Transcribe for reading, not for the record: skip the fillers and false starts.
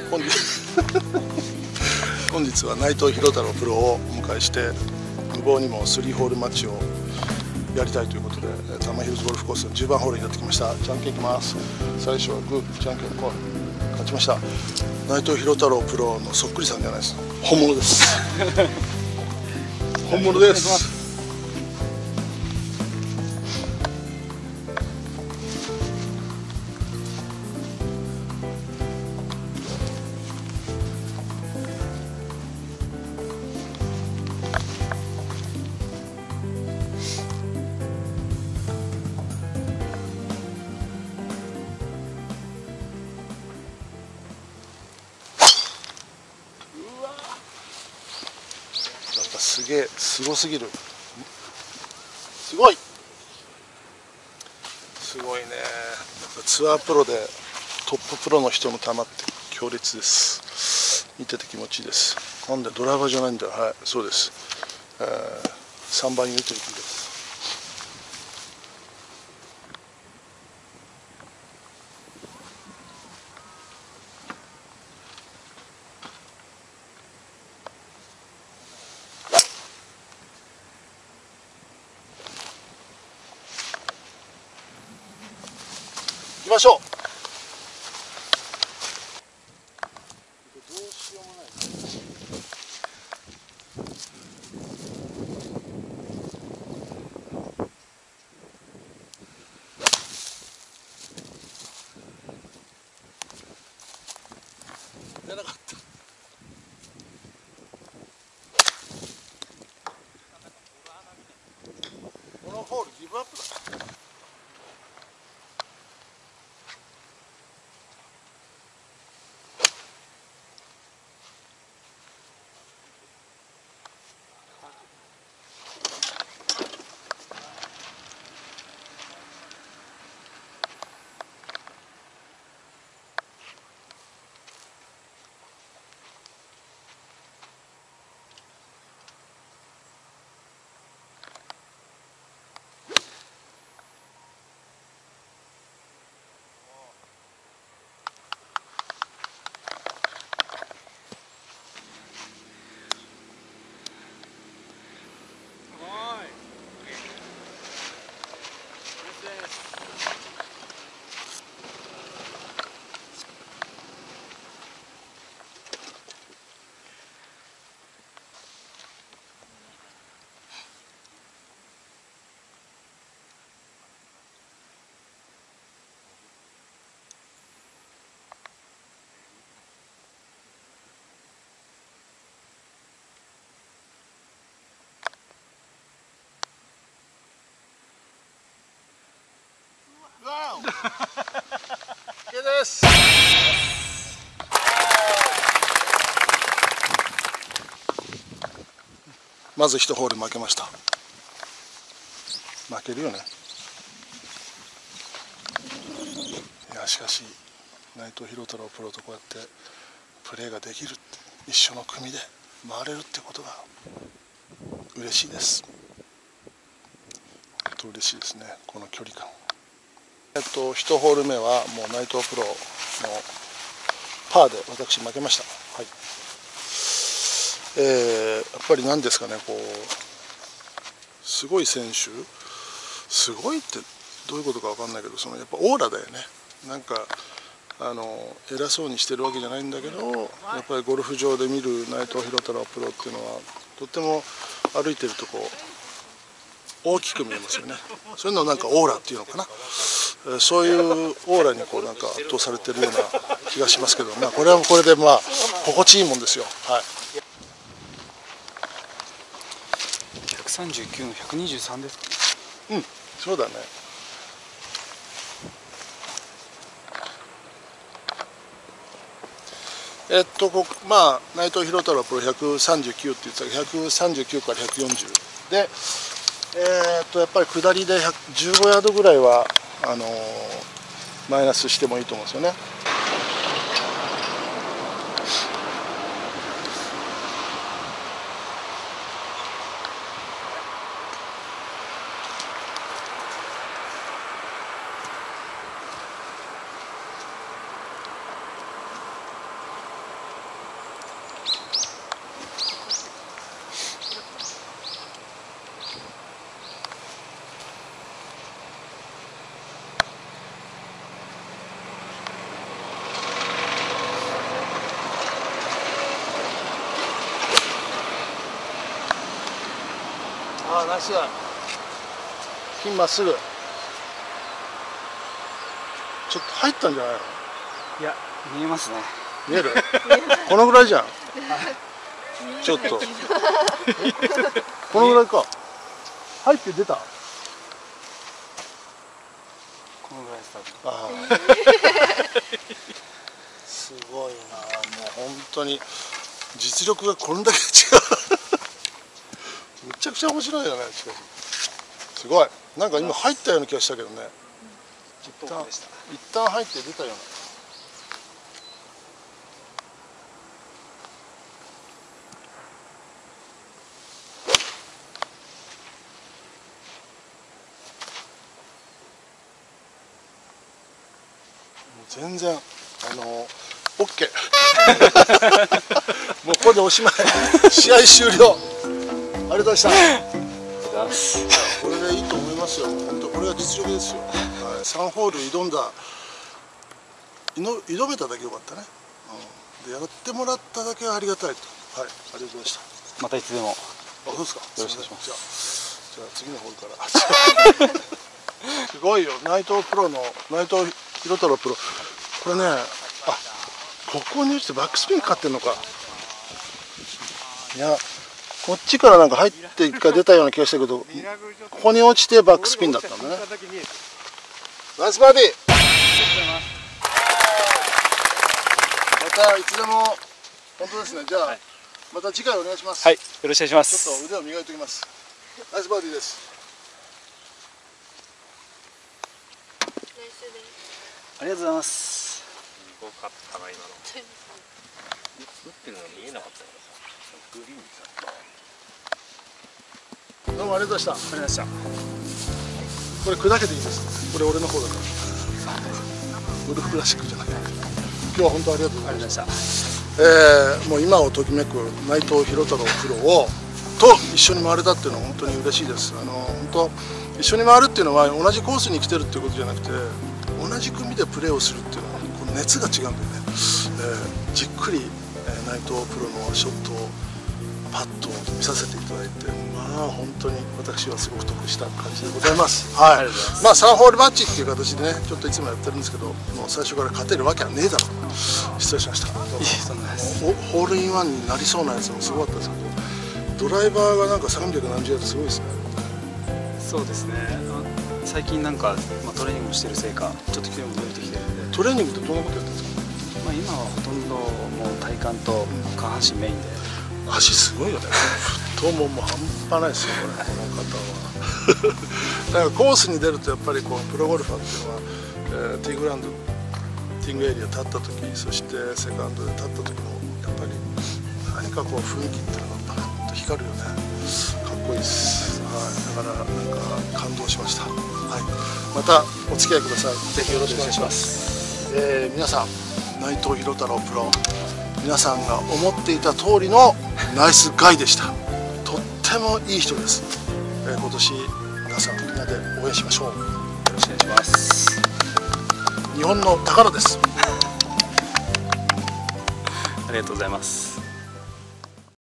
本日本日は内藤寛太郎プロをお迎えして無謀にも3ホールマッチをやりたいということで多摩ヒルズゴルフコースの10番ホールにやってきました。じゃんけんいきます。最初はグー、じゃんけんポン。勝ちました。内藤寛太郎プロのそっくりさんじゃないです。本物です本物です。すげえ、すごすぎる。すごいね。ツアープロでトッププロの人の球って強烈です。見てて気持ちいいです。なんでドライバーじゃないんだよ。はい、そうです。3番ユーティリティです。行きましょう。どうしようもない。出なかった。このホールギブアップだ。OK です。まず1ホール負けました。負けるよね。いやしかし内藤寛太郎プロとこうやってプレーができるって、一緒の組で回れるってことが嬉しいです。本当嬉しいですね、この距離感。1ホール目はもう内藤プロのパーで私負けました。はい。やっぱり何ですかね、こうすごい選手、すごいってどういうことか分かんないけど、そのやっぱオーラだよね。なんか偉そうにしてるわけじゃないんだけど、やっぱりゴルフ場で見る内藤寛太郎プロっていうのはとっても歩いてるとこう大きく見えますよね。そういうのをなんかオーラっていうのかな。そういうオーラにこうなんか圧倒されてるような気がしますけど、まあこれはこれでまあ心地いいもんですよ。はい。 139の123ですかね。 うん、そうだね。まあ内藤寛太郎プロ139って言ってたけど、139から140で、やっぱり下りで15ヤードぐらいはマイナスしてもいいと思うんですよね。 ナイス。ピンまっすぐ。ちょっと入ったんじゃないの？ いや、見えますね。 見える？このぐらいじゃん。ちょっと。このぐらいか。入って出た。 このぐらいです多分。 ああ。すごいな。もう本当に実力がこれだけ違う。めちゃくちゃ面白いよね。しかしすごい。なんか今入ったような気がしたけどね。一旦入って出たような。全然オッケー。もうこれでおしまい。試合終了。ありがとうございました。これでいいと思いますよ。本当これが実力ですよ。はい、3ホール挑めただけよかったね。でやってもらっただけはありがたいと。はい、ありがとうございました。 またいつでも。 あ、そうですか。 よろしくお願いします。 じゃあ次のホールから。すごいよ。内藤プロの内藤博太郎プロ。これね、ここに落ちてバックスピンかかってんのか。いや、こっちからなんか入って一回出たような気がしたけど、ここに落ちてバックスピンだったんだね。ナイスバーディー。またいつでも本当ですね。じゃあ、また次回お願いします。 はい、よろしくお願いします。 ちょっと腕を磨いておきます。ナイスバーディーです。 ありがとうございます。 すごかったな今の。打ってるの見えなかったからさ。グリーンさ。 どうもありがとうございました。 ありがとうございました。 これ砕けていいです。これ俺の方だから。ウルフクラシックじゃない。今日は本当ありがとうございました。もう今をときめく内藤博太郎プロをと一緒に回れたっていうのは本当に嬉しいです。本当一緒に回るっていうのは同じコースに来てるっていうことじゃなくて、同じ組でプレーをするっていうのはこの熱が違うんでね、じっくり、内藤プロのショットをパッと見させていただいて、まあ本当に私はすごく得した感じでございます。はい。まあ3ホールマッチっていう形でね、ちょっといつもやってるんですけど、もう最初から勝てるわけはねえだろう。失礼しました。ホールインワンになりそうなやつもすごかったですけど、ドライバーがなんか300何十ヤードすごいですね。 そうですね。最近なんか、トレーニングしてるせいかちょっと気温も伸びてきてるんで。 トレーニングってどんなことやってるんですか？ 今はほとんどもう体幹と下半身メインで。 足すごいよね。太もも半端ないですよこの方は。だからコースに出るとやっぱりこうプロゴルファーっていうのは、ティーグラウンドティーグエリア立った時、そしてセカンドで立った時のやっぱり何かこう雰囲気っていうのがパッと光るよね。かっこいいです。はい、だからなんか感動しました。はい、またお付き合いください。ぜひよろしくお願いします。皆さん、内藤博太郎プロ、皆さんが思っていた通りのナイスガイでした。とってもいい人です。今年皆さんみんなで応援しましょう。よろしくお願いします。 日本の宝です。 ありがとうございます。